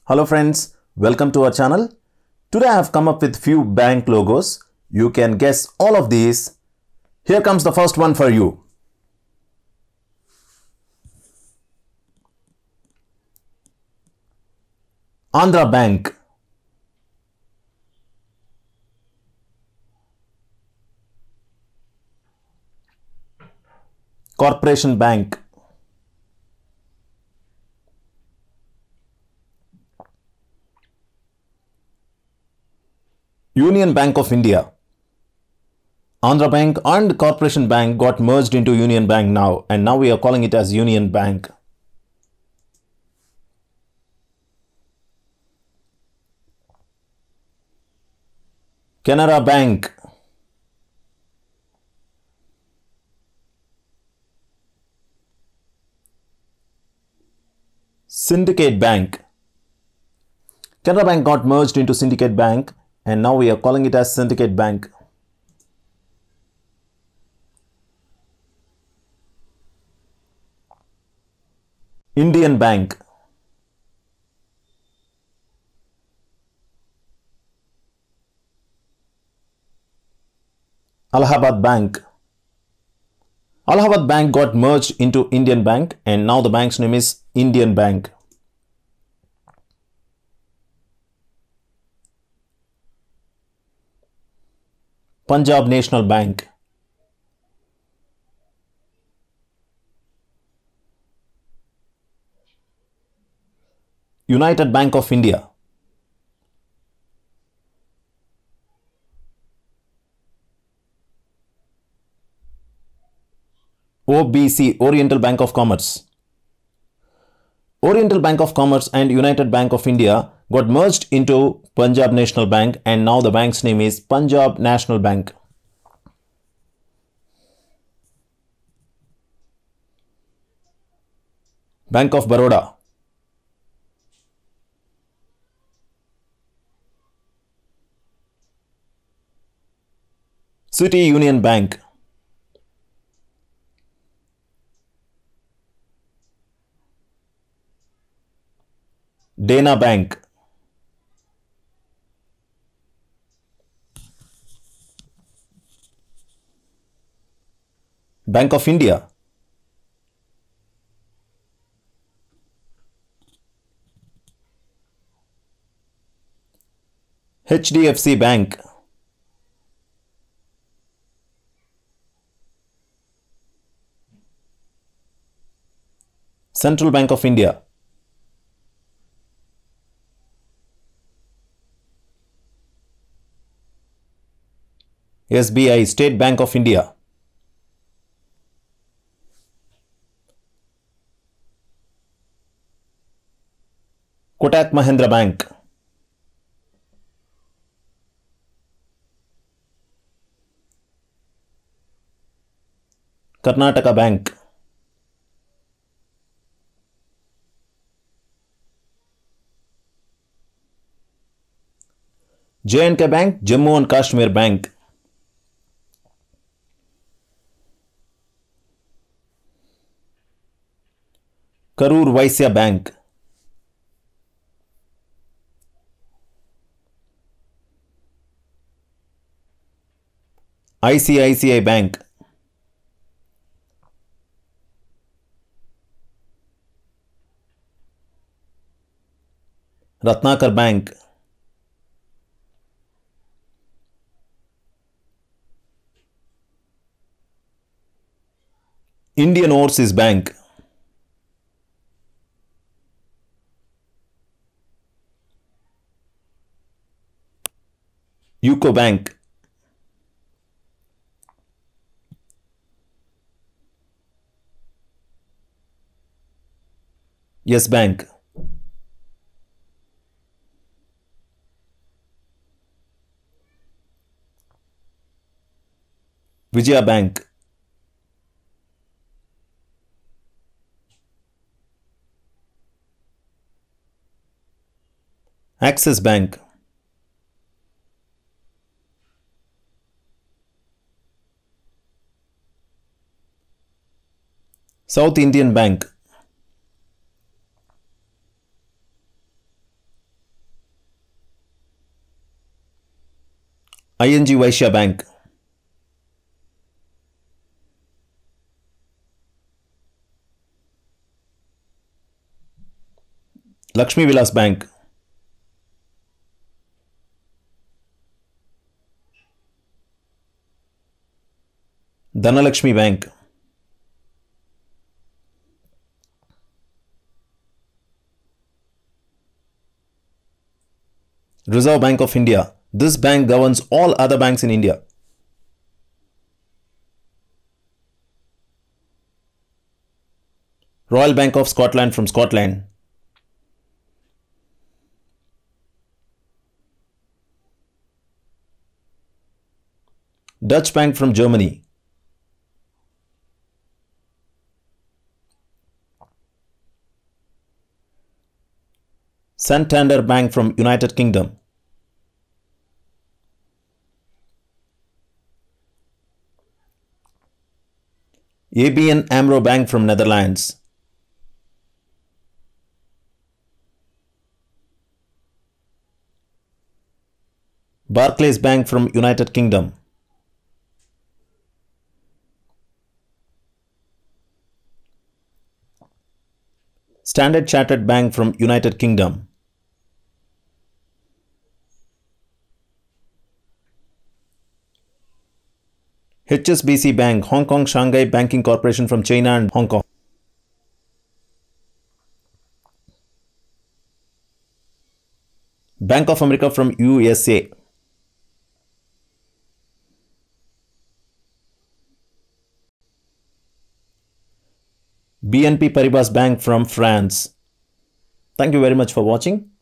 Hello friends, welcome to our channel. Today I have come up with few bank logos. You can guess all of these. Here comes the first one for you. Andhra Bank. Corporation Bank. Union Bank of India. Andhra Bank and Corporation Bank got merged into Union Bank now, and now we are calling it as Union Bank. Canara Bank. Syndicate Bank. Canara Bank got merged into Syndicate Bank, and now we are calling it as Syndicate Bank. Indian Bank. Allahabad Bank. Allahabad Bank got merged into Indian Bank, and now the bank's name is Indian Bank. Punjab National Bank. United Bank of India. OBC, Oriental Bank of Commerce. Oriental Bank of Commerce and United Bank of India got merged into Punjab National Bank, and now the bank's name is Punjab National Bank. Bank of Baroda. City Union Bank. Dena Bank. Bank of India. HDFC Bank. Central Bank of India. SBI, State Bank of India. Kotak Mahindra Bank. Karnataka Bank. J&K Bank, Jammu and Kashmir Bank. Karur Vysya Bank. ICICI Bank. Ratnakar Bank. Indian Overseas Bank. UCO Bank. Yes Bank. Vijaya Bank. Axis Bank. South Indian Bank. ING Vaishya Bank. Lakshmi Vilas Bank. Dhanalakshmi Bank. Reserve Bank of India. This bank governs all other banks in India. Royal Bank of Scotland from Scotland. Dutch Bank from Germany. Santander Bank from United Kingdom. ABN AMRO Bank from Netherlands. Barclays Bank from United Kingdom. Standard Chartered Bank from United Kingdom. HSBC Bank, Hong Kong Shanghai Banking Corporation from China and Hong Kong. Bank of America from USA. BNP Paribas Bank from France. Thank you very much for watching.